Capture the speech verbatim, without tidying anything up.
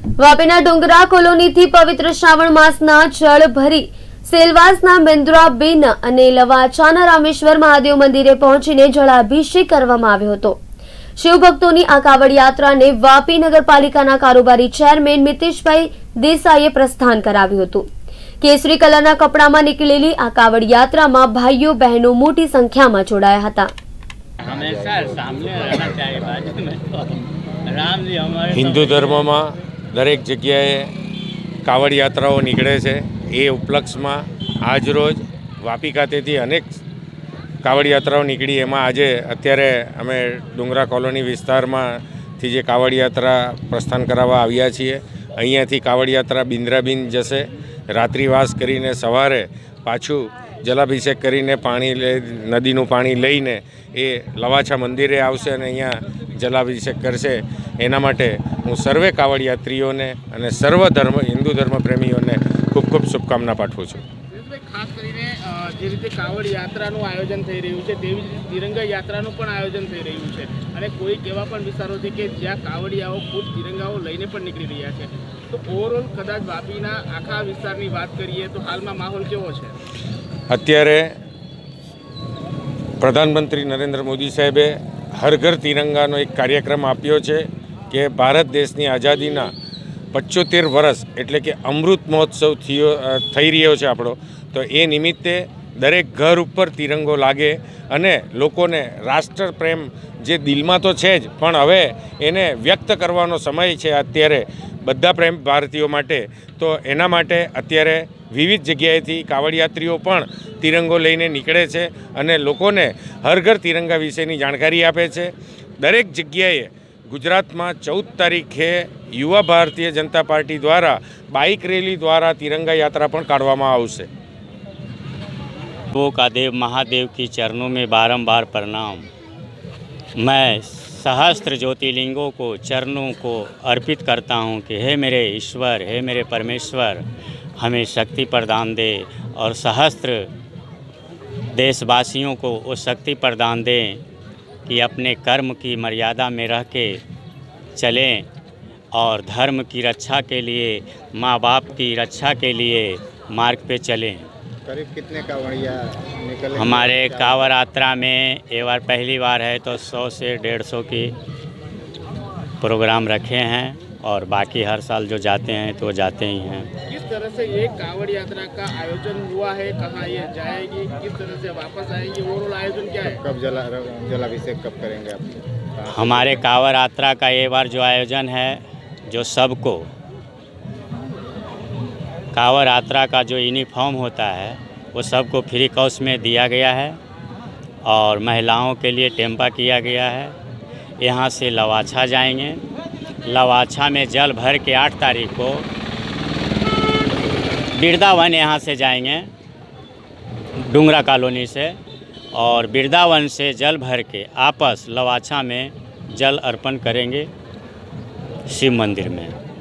વાપીના ડુંગરા કોલોનીથી પવિત્ર શ્રાવણ માસના જળ ભરી સેલવાસના બેન્દ્રાબેન અને લવાચાના રામેશ્વર મહાદેવ મંદિરે પહોંચીને જળાભિષેક કરવામાં આવ્યો હતો। શિવભક્તોની આ કાવડ યાત્રાને વાપી નગરપાલિકાના કારોબારી ચેરમેન મિતેશભાઈ દેસાઈએ પ્રસ્થાન કરાવ્યું હતું। કેસરી કલરના કપડામાં નીકળેલી આ કાવડ યાત્રામાં ભાઈઓ બહેનો મોટી સંખ્યામાં જોડાયા હતા। હિન્દુ ધર્મમાં દરેક જગ્યાએ કાવડ યાત્રાઓ નીકળે છે। એ ઉપલક્ષમાં આજરોજ વાપી ખાતેથી અનેક કાવડ યાત્રાઓ નીકળી। એમાં આજે અત્યારે અમે ડુંગરા કોલોની વિસ્તારમાંથી જે કાવડ યાત્રા પ્રસ્થાન કરાવવા આવ્યા છીએ। અહીંયાથી કાવડ યાત્રા બેન્દ્રાબેન જશે। રાત્રિવાસ કરીને સવારે પાછું જલાભિષેક કરીને પાણી લઈ નદીનું પાણી લઈને એ લવાછા મંદિરે આવશે અને અહીંયા જલાભિષેક કરશે। એના માટે હું સર્વે કાવડ યાત્રીઓને અને સર્વ ધર્મ હિન્દુ ધર્મ પ્રેમીઓને ખૂબ ખૂબ શુભકામના પાઠવું છું। ખાસ કરીને જે રીતે કાવડ યાત્રાનું આયોજન થઈ રહ્યું છે તેવી જ તિરંગા યાત્રાનું પણ આયોજન થઈ રહ્યું છે અને કોઈક એવા પણ વિસ્તારો છે કે જ્યાં કાવડિયાઓ ખુદ તિરંગાઓ લઈને પણ નીકળી રહ્યા છે। તો ઓવરઓલ કદાચ વાપીના આખા વિસ્તારની વાત કરીએ તો હાલમાં માહોલ કેવો છે? અત્યારે પ્રધાનમંત્રી નરેન્દ્ર મોદી સાહેબે હર ઘર તિરંગાનો એક કાર્યક્રમ આપ્યો છે કે ભારત દેશની આઝાદીના પચોતેર વર્ષ એટલે કે અમૃત મહોત્સવ થયો થઈ રહ્યો છે આપણો। તો એ નિમિત્તે દરેક ઘર ઉપર તિરંગો લાગે અને લોકોને રાષ્ટ્ર પ્રેમ જે દિલમાં તો છે જ પણ હવે એને વ્યક્ત કરવાનો સમય છે અત્યારે બધા પ્રેમ ભારતીયો માટે। તો એના માટે અત્યારે વિવિધ જગ્યાએથી કાવડ યાત્રીઓ પણ તિરંગો લઈને નીકળે છે અને લોકોને હર ઘર તિરંગા વિશેની જાણકારી આપે છે। દરેક જગ્યાએ ગુજરાતમાં ચૌદ તારીખે યુવા ભારતીય જનતા પાર્ટી द्वारा बाइक रैली द्वारा तिरंगा यात्रा पण काढवामां आवशे। वो का देव महादेव की चरणों में बारंबार प्रणाम। मैं सहस्त्र ज्योतिर्लिंगों को चरणों को अर्पित करता हूँ कि हे मेरे ईश्वर, हे मेरे परमेश्वर, हमें शक्ति प्रदान दे और सहस्त्र देशवासियों को वो शक्ति प्रदान दें कि अपने कर्म की मर्यादा में रह के चलें और धर्म की रक्षा के लिए, माँ बाप की रक्षा के लिए मार्ग पे चलें। करीब कितने कावड़िया निकले? हमारे कांवड़ यात्रा में ये बार पहली बार है तो सौ से डेढ़ सौ की प्रोग्राम रखे हैं और बाकी हर साल जो जाते हैं तो जाते ही हैं। किस तरह से ये कावड़ यात्रा का आयोजन हुआ है, कहाँ ये जाएगी, किस तरह से वापस आएगी, ओवरऑल आयोजन क्या है? कब जला जलाभिषेक कब करेंगे आप? हमारे कांवड़ यात्रा का ये बार जो आयोजन है जो सबको कांवड़ यात्रा का जो यूनिफॉर्म होता है वो सबको फ्री कॉस्ट में दिया गया है और महिलाओं के लिए टेम्पा किया गया है। यहाँ से लवाछा जाएंगे। लवाछा में जल भर के आठ तारीख को बिरदावन यहाँ से जाएंगे डुंगरा कॉलोनी से और बिरदावन से जल भर के आपस लवाछा में जल अर्पण करेंगे शिव मंदिर में।